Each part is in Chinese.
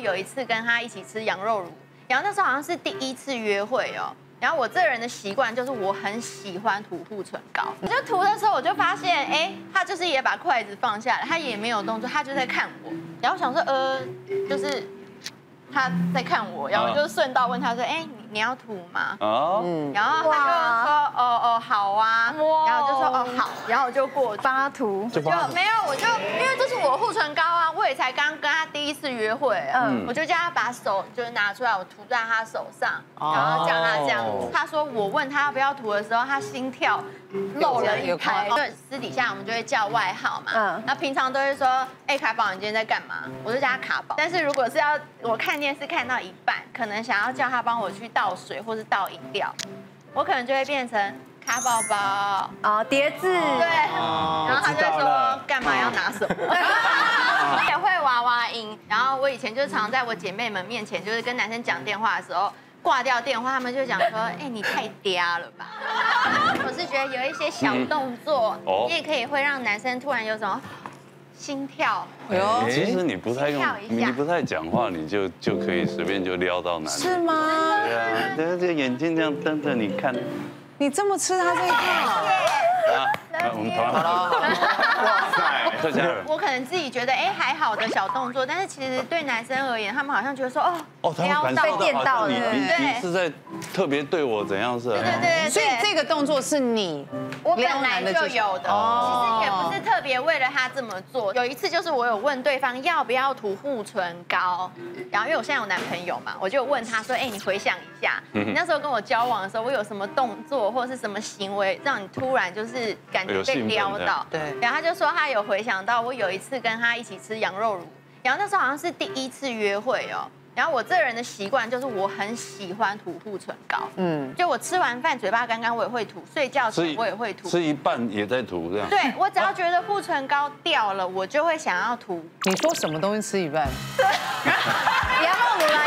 有一次跟他一起吃羊肉乳，然后那时候好像是第1次约会哦。然后我这个人的习惯就是我很喜欢涂护唇膏，我就涂的时候我就发现，哎，他就是也把筷子放下来，他也没有动作，他就在看我。然后想说，就是他在看我，然后我就顺道问他说，哎，你要涂吗？哦，然后他就说，哦，好啊，然后就说，哦，好，然后我就过去帮他涂， 就没有，我就因为这是我护唇膏啊，我也才刚跟他第1次约会，我就叫他把手就是拿出来，我涂在他手上，然后叫他这样。他说我问他要不要涂的时候，他心跳漏了一拍。对，私底下我们就会叫外号嘛，那平常都会说，哎，卡宝，你今天在干嘛？我就叫他卡宝。但是如果是要我看电视看到一半，可能想要叫他帮我去倒水或是倒饮料，我可能就会变成卡宝宝哦，叠字对，然后他就说干嘛要拿什么？我也会娃娃音，然后我以前就常在我姐妹们面前，就是跟男生讲电话的时候。挂掉电话，他们就讲说：“哎，你太嗲了吧？”我是觉得有一些小动作，你也可以会让男生突然有种心跳。 其实你不太用，你不太讲话，你就可以随便就撩到男生。 是吗？ 对啊，这眼睛这样瞪着你看。 你这么吃他这一套？ 我们同样哇塞，客家人。 我可能自己觉得还好的小动作，但是其实对男生而言，他们好像觉得说他们感受电到你是在特别对我怎样是？ 对。 所以这个动作是你我本来就有的，其实也不是特别为了他这么做。有一次就是我有问对方要不要涂护唇膏，然后因为我现在有男朋友嘛，我就问他说：“哎，你回想一下，你那时候跟我交往的时候，我有什么动作或是什么行为让你突然就是感觉被撩到？”对。然后他就说他有回想到我有一次跟他一起吃羊肉乳，然后那时候好像是第1次约会哦。然后我这个人的习惯就是我很喜欢涂护唇膏，就我吃完饭嘴巴干干我也会涂，睡觉前我也会涂， 吃一半也在涂这样。 对，我只要觉得护唇膏掉了，我就会想要涂。 你说什么东西吃一半？ 羊肉乳啦，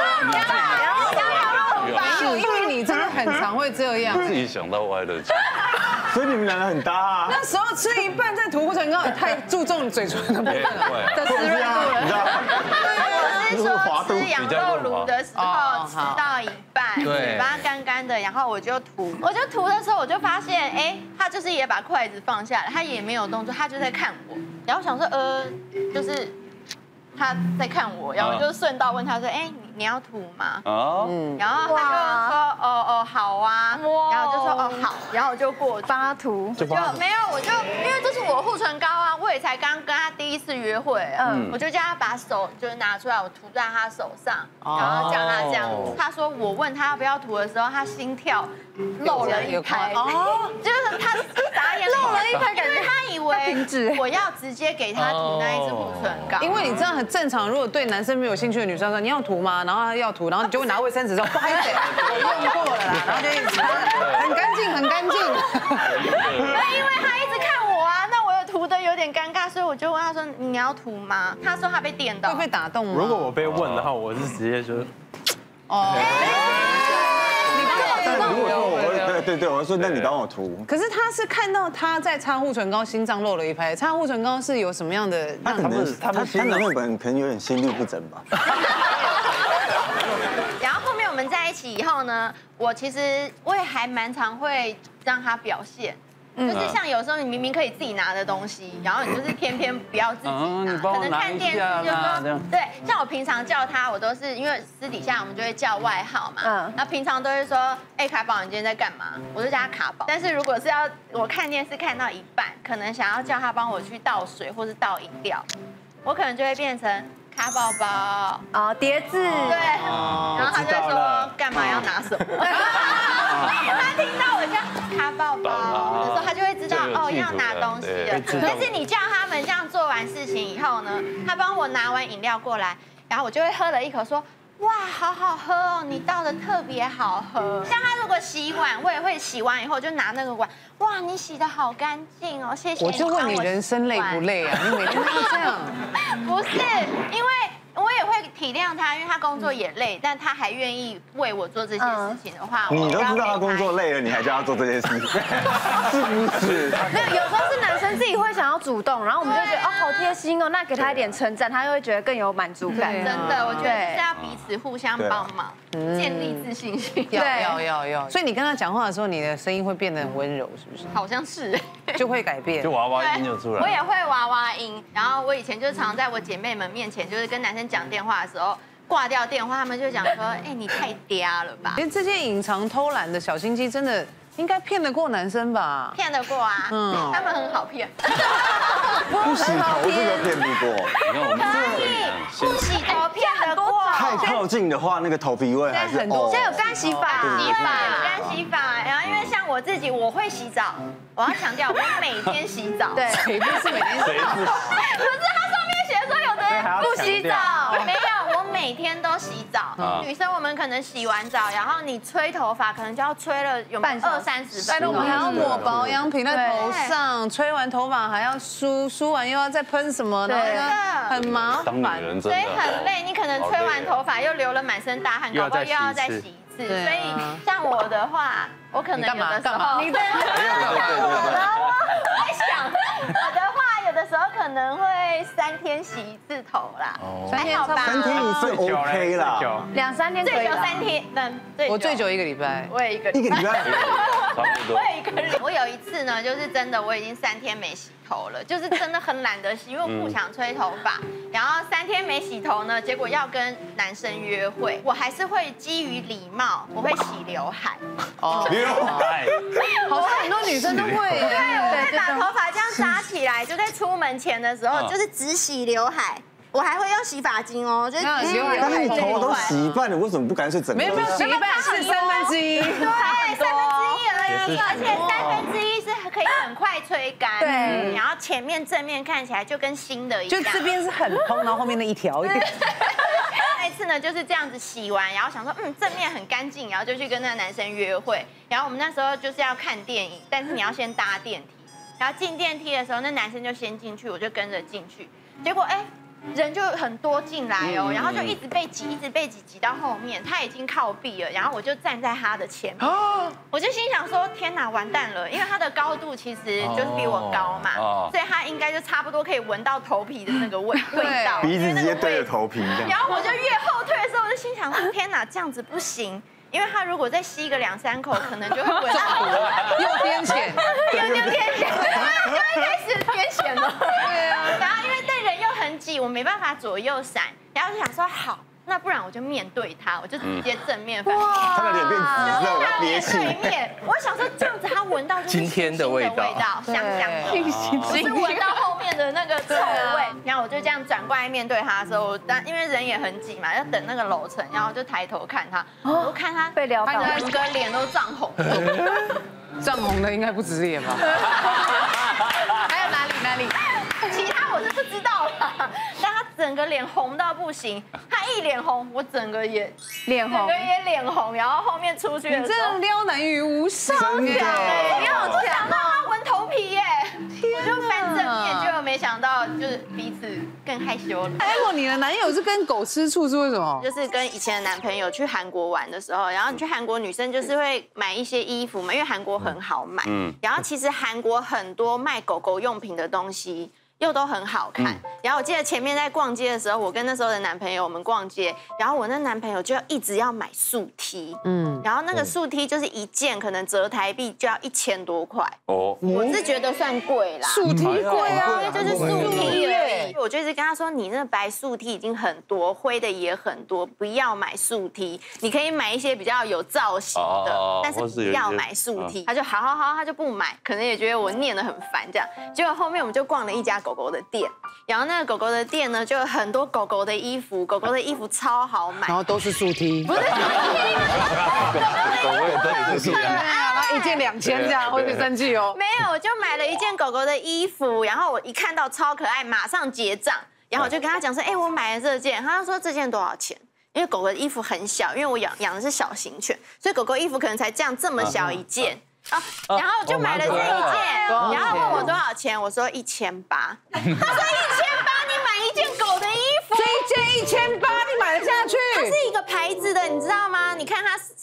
羊肉乳吧， 因为你真的很常会这样， 自己想到歪了。 所以你们两个很搭啊。 那时候吃一半再涂护唇膏，也太注重嘴唇的部分了，的滋润度了。 你知道？ 我是说吃羊肉乳的时候吃到一半，嘴巴干干的，然后我就涂的时候，我就发现，他就是也把筷子放下来，他也没有动作，他就在看我，然后想说，就是他在看我，然后我就顺道问他说，哎，你要涂吗？然后他就说，哦，好啊，然后我就说，哦，好，然后我就过去帮他涂， 就没有，我就因为这是我护唇膏啊，我也才刚跟他第1次约会，我就叫他把手就是拿出来，我涂在他手上，然后叫他这样。他说我问他要不要涂的时候，他心跳漏了一拍，就是他傻眼漏了一拍，感觉他以为我要直接给他涂那一支护唇膏， 因为你这样很正常。如果对男生没有兴趣的女生说你要涂吗？然后他要涂，然后你就会拿卫生纸说不好意思，我用过了啦，然后就一直很干净，很干净。 那因为他一直看我啊，那我有涂的有点尴尬，所以我就问他说你要涂吗？他说他被电到， 会被打动吗？ 如果我被问的话，我是直接就如果说我说那你帮我涂。 可是他是看到他在擦护唇膏，心脏漏了一拍。擦护唇膏是有什么样的？ 他可能他男朋友可能有点心律不整吧。 然后后面我们在一起以后呢，我也还蛮常会让他表现。就是像有时候你明明可以自己拿的东西，然后你就是偏偏不要自己拿，可能看电视就说对，像我平常叫他，我都是因为私底下我们就会叫外号嘛，那平常都会说，哎，卡宝，你今天在干嘛？我就叫他卡宝。但是如果是要我看电视看到一半，可能想要叫他帮我去倒水或是倒饮料，我可能就会变成卡宝宝哦，叠字对，然后他就说干嘛要拿什么？他听到我叫卡宝宝的时候，他就会知道要拿东西了。但是你叫他们这样做完事情以后呢，他帮我拿完饮料过来，然后我就会喝了一口说。哇，好好喝哦！你倒的特别好喝。像他如果洗碗，我也会洗完以后就拿那个碗，哇，你洗的好干净哦，谢谢。 我就问你，人生累不累啊？你每天都这样？ 不是，因为我也会体体谅他，因为他工作也累，但他还愿意为我做这些事情的话， 你都知道他工作累了，你还叫他做这些事情，是不是？ 没有，有时候是男生自己会想要主动，然后我们就觉得哦好贴心哦，那给他一点称赞，他就会觉得更有满足感。 真的，我觉得是要彼此互相帮忙，建立自信心。 要。所以你跟他讲话的时候，你的声音会变得很温柔，是不是？ 好像是， 就会改变， 就娃娃音就出来。 我也会娃娃音，然后我以前就常在我姐妹们面前，就是跟男生讲电话的时候。挂掉电话，他们就讲说：“哎，你太嗲了吧！” 其实这些隐藏偷懒的小心机，真的应该骗得过男生吧？ 骗得过啊，他们很好骗。 不洗头这个骗不过。 你看我们可以，不洗头骗得过。 太靠近的话，那个头皮味还是哦。 现在有干洗法， 干洗法。然后因为像我自己，我会洗澡，我要强调，我每天洗澡。 对， 谁不是每天洗澡？ 可是它上面写说有的人不洗澡，没有，我每天都洗澡。女生我们可能洗完澡，然后你吹头发，可能就要吹了有20-30分钟。 我们还要抹保养品在头上，吹完头发还要梳，梳完又要再喷什么，然后很麻烦。 当女人真的， 所以很累。你可能吹完头发又流了满身大汗，搞不好又要再洗一次。所以像我的话，我可能有的时候，你的我在想，我的话有的时候可能会3天洗一次头啦，还好吧 ？3天一次 OK 啦 ，2-3天最久3天， 我最久1个礼拜， 我也1个礼拜， 差不多。 我也1个礼拜。我有一次呢，就是真的我已经3天没洗头了，就是真的很懒得洗，因为我不想吹头发。然后3天没洗头呢，结果要跟男生约会，我还是会基于礼貌，我会洗刘海。 刘海， 好像很多女生都会。 对，我会把头发这样扎起来，就在出门前的时候，就是只洗刘海。我还会用洗发精哦，就是刘海。 但是你头都洗一半了，为什么不干脆整个？ 没有洗一半是1/3。 对，1/3而已，而且1/3是可以很快吹干。对，然后前面正面看起来就跟新的一样。 就这边是很蓬，然后后面那一条一点。 那一次呢，就是这样子洗完，然后想说，正面很干净，然后就去跟那个男生约会。然后我们那时候就是要看电影，但是你要先搭电梯，然后进电梯的时候，那男生就先进去，我就跟着进去。结果人就很多进来哦，然后就一直被挤，挤到后面，他已经靠壁了，然后我就站在他的前面，我就心想说，天哪，完蛋了，因为他的高度其实就是比我高嘛，所以他应该就差不多可以闻到头皮的那个味道， 鼻子直接对着头皮这样。 然后我就越后退的时候，我就心想说，天哪，这样子不行。因为他如果再吸个2-3口，可能就会闻到又癫痫， 又癫痫，就会开始癫痫了。对啊，然后因为对人又很挤，我没办法左右闪，然后就想说好，那不然我就面对他，我就直接正面反击。 他的脸变紫色， 他憋气。 对面，我想说这样子他闻到就是今天的味道， 香香的，不是闻到后面的那个臭味。然后我就这样转过来面对他的时候，因为人也很挤嘛，要等那个楼层，然后就抬头看他，我就看他被撩到， 整个脸都涨红。 涨红的应该不止脸吧？ 还有哪里？其他我就不知道了。但他整个脸红到不行，他一脸红，我整个也脸红，然后后面出去的时候， 你这样撩男于无伤， 真的， 你好强啊！他闻头皮耶，我就翻正面，结果没想到就是彼此更害羞了。 如果你的男友是跟狗吃醋，是为什么？ 就是跟以前的男朋友去韩国玩的时候，然后你去韩国，女生就是会买一些衣服嘛，因为韩国很好买。然后其实韩国很多卖狗狗用品的东西。又都很好看，然后我记得前面在逛街的时候，我跟那时候的男朋友我们逛街，然后我那男朋友就一直要买素 T，然后那个素 T 就是一件可能折台币就要1000多块，我是觉得算贵啦， 素 T 贵啊， 因为就是素 T 而已，我就一直跟他说，你那白素 T 已经很多，灰的也很多，不要买素 T， 你可以买一些比较有造型的，但是不要买素 T， 他就好，他就不买，可能也觉得我念得很烦这样，结果后面我们就逛了一家狗狗的店，然后那个狗狗的店呢，就有很多狗狗的衣服，狗狗的衣服超好买， 然后都是素 T， 不是素 T， 狗狗也都是素 T， 一件2000这样会不生气哦？ 没有，我就买了一件狗狗的衣服，然后我一看到超可爱，马上结账，然后我就跟他讲说，我买了这件，他就说这件多少钱？因为狗狗的衣服很小，因为我养的是小型犬，所以狗狗衣服可能才这么小一件。然后就买了这一件，然后问我多少钱，我说1800，他说1800你买一件狗的衣服， 这一件1800，你买了这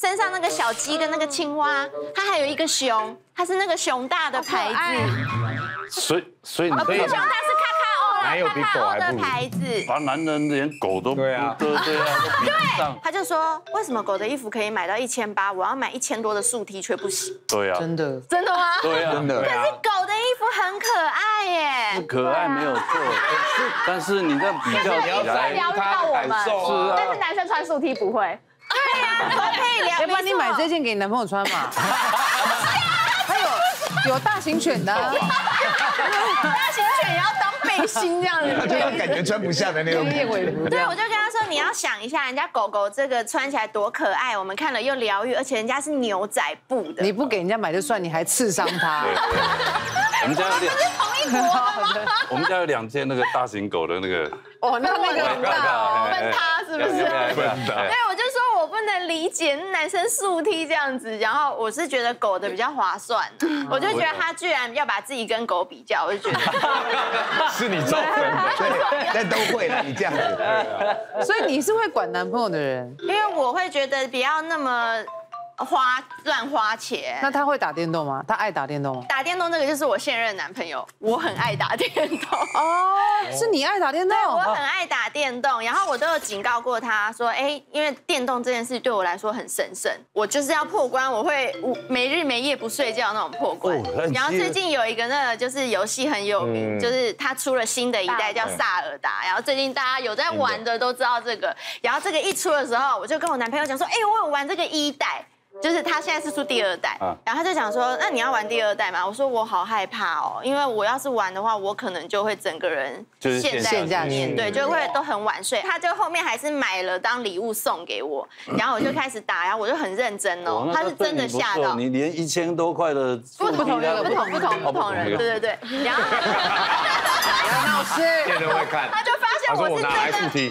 身上那个小鸡跟那个青蛙，它还有一个熊，它是那个熊大的牌子。 所以你可以。 熊大是哪有比狗还不如？ 的牌子。 把男人连狗都对啊， 都比不上。 他就说，为什么狗的衣服可以买到1800，我要买1000多的素 T 却不行？ 对啊， 真的。 真的吗？ 对啊， 真的。 可是狗的衣服很可爱耶。 可爱没有错，但是你在比较起来， 疗愈到我们， 是啊。 但是男生穿素 T 不会。 对呀，我可以聊。 要不然你买这件给你男朋友穿嘛？还有大型犬的。 大型犬也要当背心这样子， 就要感觉穿不下的那种。 对，我就跟他说，你要想一下，人家狗狗这个穿起来多可爱，我们看了又疗愈，而且人家是牛仔布的。 你不给人家买就算，你还刺伤他。 我们家有不是同一国的吗？ 我们家有2件那个大型狗的那个。 哦，那个很大， 分他是不是？对，我就说我不能理解男生素 T 这样子，然后我是觉得狗的比较划算，我就觉得他居然要把自己跟狗比较，我就觉得是你造成的， 对，但都会了，你这样子。 所以你是会管男朋友的人， 因为我会觉得不要那么乱花钱。 那他会打电动吗？他爱打电动吗？ 打电动这个就是我现任男朋友，我很爱打电动。 哦，是你爱打电动？ 对，我很爱打电动，然后我都有警告过他说，哎，因为电动这件事对我来说很神圣，我就是要破关，我会没日没夜不睡觉那种破关。然后最近有一个那个就是游戏很有名，就是他出了新的一代叫萨尔达，然后最近大家有在玩的都知道这个，然后这个一出的时候，我就跟我男朋友讲说，哎，我有玩这个1代。就是他现在是出第2代，然后他就讲说，那你要玩第2代吗？我说我好害怕哦，因为我要是玩的话，我可能就会整个人陷在里面，对，就会都很晚睡。他就后面还是买了当礼物送给我，然后我就开始打，然后我就很认真哦，他是真的吓到。 你连1000多块的不同人，对。然后杨老师， 店人会看， 他就发现我是拿来素 T。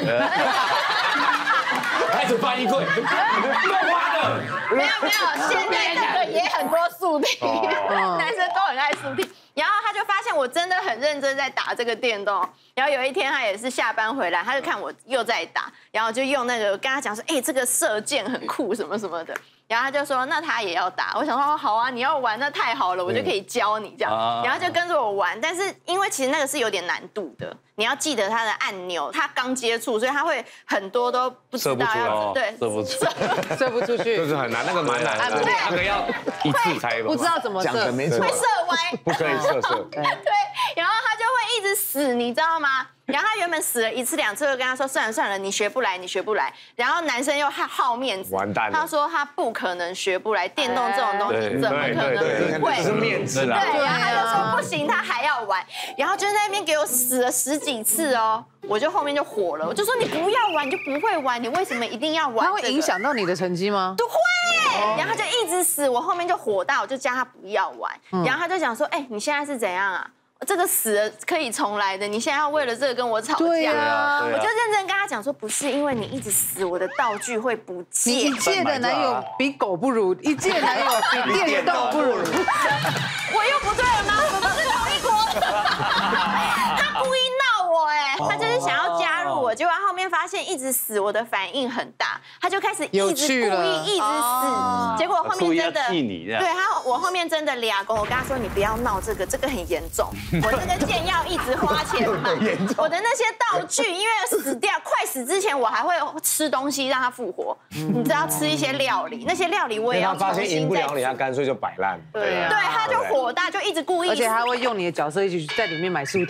开始翻衣柜，乱花的。 没有，现在这个也很多素 T，男生都很爱素 T。然后他就发现我真的很认真在打这个电动。然后有一天他也是下班回来，他就看我又在打，然后就用那个跟他讲说，哎，这个射箭很酷什么什么的。然后他就说，那他也要打。我想说，好啊，你要玩那太好了，我就可以教你这样。然后就跟着我玩，但是因为其实那个是有点难度的，你要记得它的按钮，他刚接触，所以他会很多都不知道要对， 射不出去， 就是很难，那个蛮难的，那个要一次才不知道怎么射， 没错， 会射歪， 不可以射。 对，然后他就会一直死，你知道吗？然后他原本死了1次2次，就跟他说算了，你学不来。然后男生又好面子， 完蛋了。 他说他不可能学不来，电动这种东西怎么可能不会？ 是面子啦。 对，然后他就说不行，他还要玩，然后就在那边给我死了10几次哦，我就后面就火了，我就说你不要玩，你就不会玩，你为什么一定要玩？ 它会影响到你的成绩吗？ 都会，然后他就一直死，我后面就火大，我就叫他不要玩，然后他就讲说，哎，你现在是怎样啊？这个死了可以重来的，你现在要为了这个跟我吵架？ 对啊， 我就认真跟他讲说，不是因为你一直死，我的道具会不见。 你1届的男友比狗不如，1届男友比电动不如。 我又不对了吗？我们不是同一国的。他故意闹我哎，他就是想要加入我，结果他后面发现一直死，我的反应很大，他就开始一直故意一直死，结果后面真的对他，我后面真的俩公，我跟他说你不要闹这个很严重，我这个剑要一直花钱买，我的那些道具，因为快死之前我还会吃东西让他复活，你知道吃一些料理，那些料理我也要重新再。他发现赢不了你，他干脆就摆烂。 对，他就火大，就一直故意， 而且他会用你的角色一起在里面买素 T。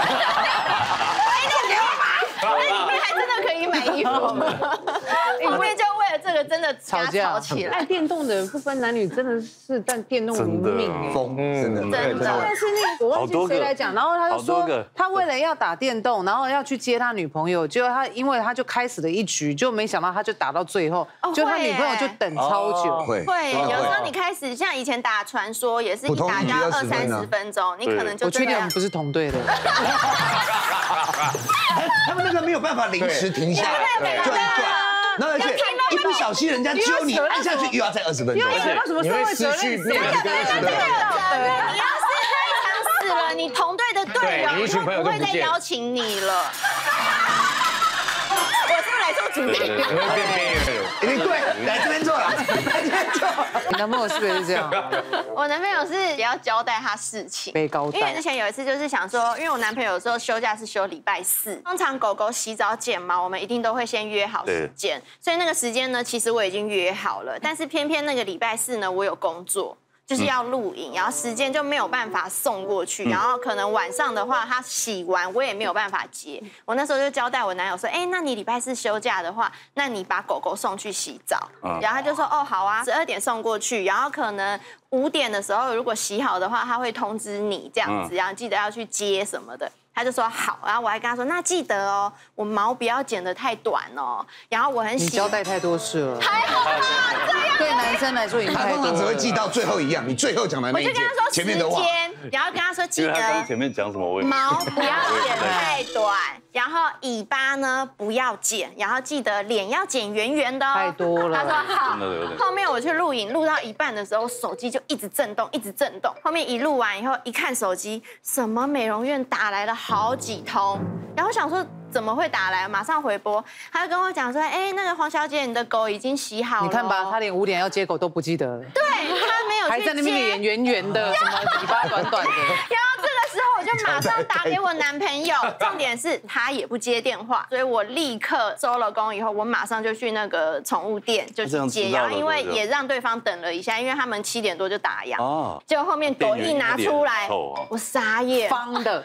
那里面还真的可以买衣服，后面就为了这个真的吵起来。 爱电动的人不分男女，真的是但电动如命哎， 真的。 但是我忘记谁来讲，然后他就说他为了要打电动，然后要去接他女朋友，结果因为他就开始了一局，就没想到他就打到最后，就他女朋友就等超久。 会，有时候你开始像以前打传说也是一打就要20-30分钟，你可能就。 我确定我们不是同队的。 他们那个没有办法临时停下来，转一转，然后而且一不小心人家揪你按下去又要再20分钟， 你会失去那个你要是那一场死了，你同队的队友以后不会再邀请你了。我是不是来做主力。 对，来这边坐了，来这边坐。 你男朋友是不是这样？ 我男朋友是比较交代他事情， 背高带。 因为之前有一次就是想说，因为我男朋友有时候休假是休礼拜4，通常狗狗洗澡剪毛，我们一定都会先约好时间，所以那个时间呢，其实我已经约好了，但是偏偏那个礼拜4呢，我有工作。就是要录影，然后时间就没有办法送过去，然后可能晚上的话他洗完我也没有办法接。我那时候就交代我男友说，哎，那你礼拜4休假的话，那你把狗狗送去洗澡。然后他就说，哦，好啊，12点送过去，然后可能5点的时候如果洗好的话，他会通知你这样子，然后记得要去接什么的。他就说好，然后我还跟他说，那记得哦，我毛不要剪得太短哦。然后我很你交代太多事了， 还好吧？这样对男生来说， 他通常只会记到最后一样，你最后讲的那一件， 我就跟他说前面的话， 然后跟他说记得前面讲什么？ 毛不要剪太短，然后尾巴呢不要剪，然后记得脸要剪圆圆的哦。 太多了。 他说好。后面我去录影，录到一半的时候，手机就一直震动，一直震动。后面一录完以后，一看手机，什么美容院打来了好几通，然后想说怎么会打来，马上回拨，他就跟我讲说，哎，那个黄小姐，你的狗已经洗好了。 你看吧，他连5点要接狗都不记得了。 对，他没有去接， 还在那边脸圆圆的，什么尾巴短短的。 然后这个时候我就马上打给我男朋友，重点是他也不接电话，所以我立刻收了工以后，我马上就去那个宠物店就去接，然后因为也让对方等了一下，因为他们7点多就打烊。哦。结果后面狗一拿出来，我傻眼， 方的，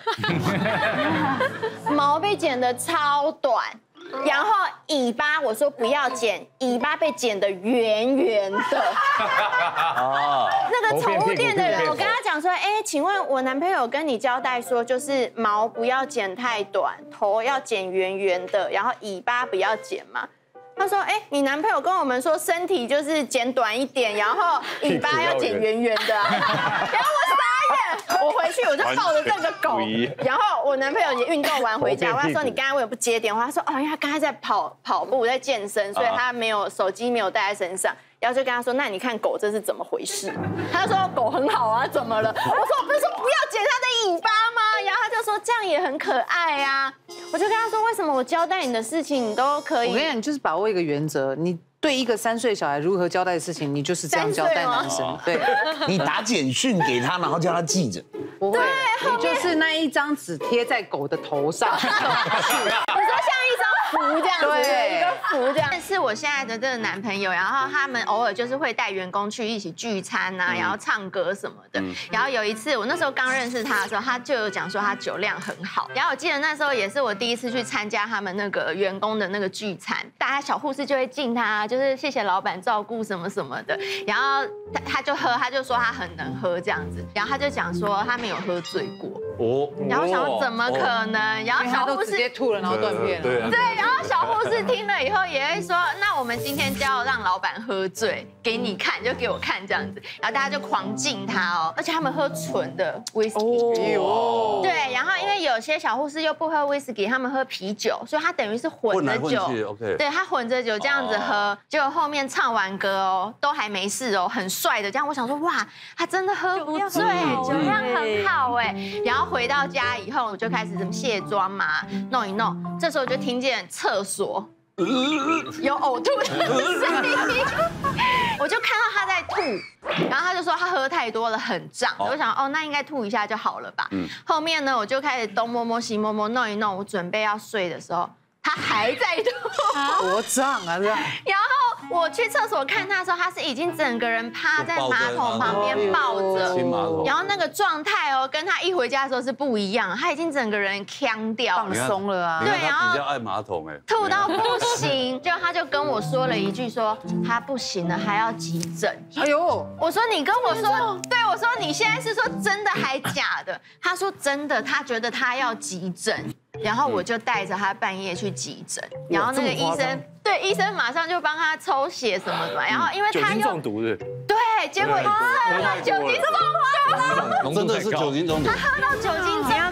毛被剪得超短。然后尾巴我说不要剪，尾巴被剪得圆圆的。那个宠物店的人，我跟他讲说，哎，请问我男朋友跟你交代说，就是毛不要剪太短，头要剪圆圆的，然后尾巴不要剪嘛。他说，哎，你男朋友跟我们说身体就是剪短一点，然后尾巴要剪圆圆的。然后我傻眼，我回去我就抱着这个狗，然后我男朋友也运动完回家，我跟他说你刚才为什么不接电话？他说哦，因为他刚才在跑步，在健身，所以他没有手机没有带在身上。然后就跟他说，那你看狗这是怎么回事？他就说狗很好啊，怎么了？我说我不是说不要剪它的尾巴吗？然后他就说这样也很可爱啊。我就跟他说，为什么我交代你的事情你都可以？ 我跟你讲，你就是把握一个原则，你对一个3岁小孩如何交代的事情，你就是这样交代男生。对， 你打简讯给他，然后叫他记着。 不会，你就是那一张纸贴在狗的头上。 你说像一张符这样子，对，一个符这样。是我现在的这个男朋友，然后他们偶尔就是会带员工去一起聚餐啊，然后唱歌什么的。然后有一次我那时候刚认识他的时候，他就有讲说他酒量很好。然后我记得那时候也是我第一次去参加他们那个员工的那个聚餐，大家小护士就会敬他，就是谢谢老板照顾什么什么的。然后他就喝，他就说他很能喝这样子。然后他就讲说他没有喝醉过。哦。然后我想说怎么可能？然后小护士直接吐了，然后断片了。 对，然后小护士听了以后也会说，那我们今天就要让老板喝醉，给你看，就给我看这样子。然后大家就狂敬他哦，而且他们喝纯的 whisky。哦。对，然后因为有些小护士又不喝 whisky， 他们喝啤酒，所以他等于是混着酒。 OK。 对，他混着酒这样子喝，结果后面唱完歌哦，都还没事哦，很帅的这样。我想说哇，他真的喝不醉，酒量很好哎。然后回到家以后，我就开始怎么卸妆嘛，弄一弄。这时候就听见厕所有呕吐的声音，我就看到他在吐，然后他就说他喝太多了，很胀。我想哦，那应该吐一下就好了吧。后面呢，我就开始东摸摸西摸摸，弄一弄。我准备要睡的时候，他还在吐， 多胀啊这样。 然后我去厕所看他的时候，他是已经整个人趴在马桶旁边抱着，然后那个状态哦，跟他一回家的时候是不一样，他已经整个人呛掉了， 放松了啊。 对，然后比较爱马桶哎， 吐到不行，就他就跟我说了一句说他不行了，还要急诊。哎呦，我说你跟我说，对我说你现在是说真的还假的？他说真的，他觉得他要急诊。然后我就带着他半夜去急诊，然后那个医生马上就帮他抽血什么的，然后因为他酒精中毒的， 对，结果一测了酒精中毒， 真的是酒精中毒， 他喝到酒精这样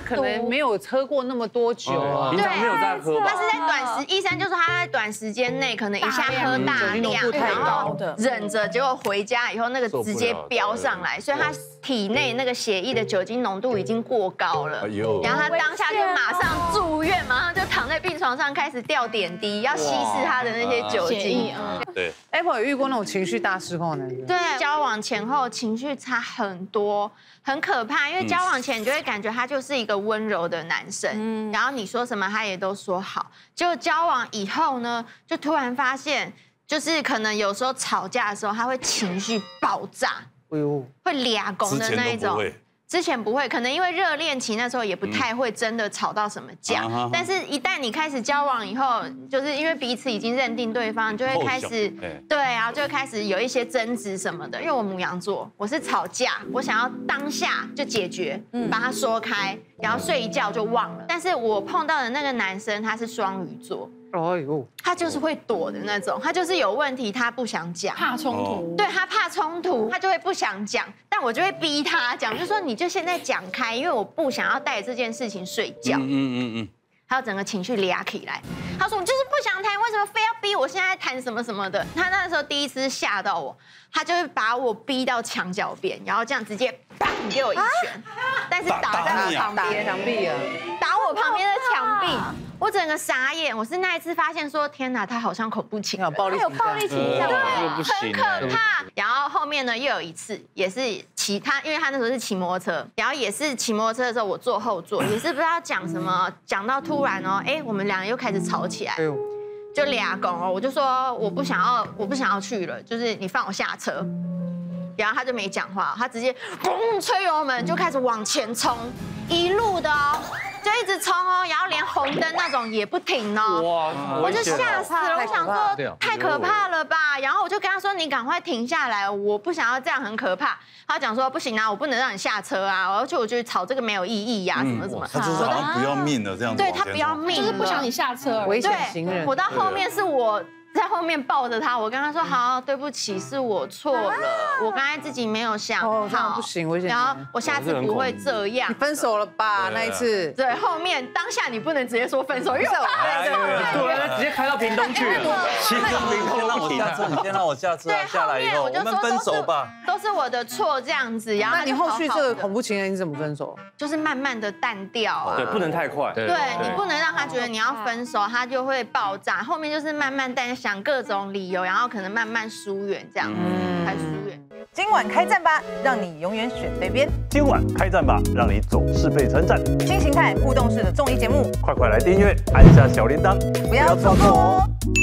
可能没有喝过那么多酒啊， 平常没有在喝吧？ 他是在医生就说他在短时间内可能一下喝大量，然后忍着，结果回家以后那个直接飙上来，所以他体内那个血液的酒精浓度已经过高了。然后他当下就马上住院，马上就躺在病床上开始吊点滴，要稀释他的那些酒精。 对 ，Apple 有遇过那种情绪大失控的男生？ 对，交往前后情绪差很多，很可怕。因为交往前你就会感觉他就是一个温柔的男生，然后你说什么他也都说好。结果交往以后呢，就突然发现，就是可能有时候吵架的时候，他会情绪爆炸，哎呦，会俩拱的那一种。之前不会，可能因为热恋期那时候也不太会真的吵到什么架，但是一旦你开始交往以后，就是因为彼此已经认定对方，就会开始对啊，就会开始有一些争执什么的。因为我牡羊座，我是吵架，我想要当下就解决，把它说开，然后睡一觉就忘了。但是我碰到的那个男生他是双鱼座。哎呦，他就是会躲的那种，他就是有问题，他不想讲， 怕冲突， 对他怕冲突，他就会不想讲，但我就会逼他讲，就说你就现在讲开，因为我不想要带着这件事情睡觉。还有整个情绪俩起来，他说我就是不想谈，为什么非要逼我现在谈什么什么的？他那时候第一次吓到我，他就会把我逼到墙角边，然后这样直接砰给我一拳，但是打在我旁边， 墙壁啊， 打我旁边的墙壁。我整个傻眼，我是那一次发现说，天哪，他好像恐怖情人， 他有暴力倾向， 对，很可怕。然后后面呢，又有一次，也是因为他那时候是骑摩托车，然后也是骑摩托车的时候，我坐后座，也是不知道讲什么，讲到突然哦，我们两个又开始吵起来，就俩拱哦，我就说我不想要去了，就是你放我下车。然后他就没讲话，他直接嘣吹油门就开始往前冲，一路的哦。就一直冲哦，然后连红灯那种也不停哦，哇！我就吓死了，我想说太可怕了吧，然后我就跟他说你赶快停下来，我不想要这样，很可怕。他讲说不行啊，我不能让你下车啊，而且我觉得吵这个没有意义呀，什么什么。 他就是好像不要命了这样子。 对他不要命， 就是不想你下车， 危险行人。 我到后面是我在后面抱着他，我跟他说好，对不起，是我错了，我刚才自己没有想好， 不行，危险。 然后我下次不会这样。 你分手了吧？那一次。 对，后面当下你不能直接说分手，因为对，直接开到屏东去了。 其实先让我下车，你先让我下车，下来以后我们分手吧。 都是我的错这样子，然后那你后续这个恐怖情人你怎么分手？ 就是慢慢的淡掉啊。 对，不能太快。 对你不能让他觉得你要分手，他就会爆炸。后面就是慢慢淡，想各种理由，然后可能慢慢疏远这样，才疏远。 今晚开战吧，让你永远选对边。 今晚开战吧，让你总是被称赞。 新形态互动式的综艺节目， 快来订阅，按下小铃铛， 不要错过哦。